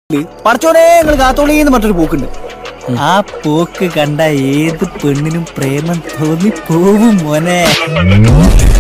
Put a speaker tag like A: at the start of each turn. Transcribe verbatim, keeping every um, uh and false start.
A: പറച്ചോനെ നിങ്ങൾ കാത്തോളീന്ന് പറഞ്ഞൊരു പോക്കുണ്ട്.
B: ആ പോക്ക് കണ്ട ഏത് പെണ്ണിനും പ്രേമം തോന്നി പോവും മോനെ.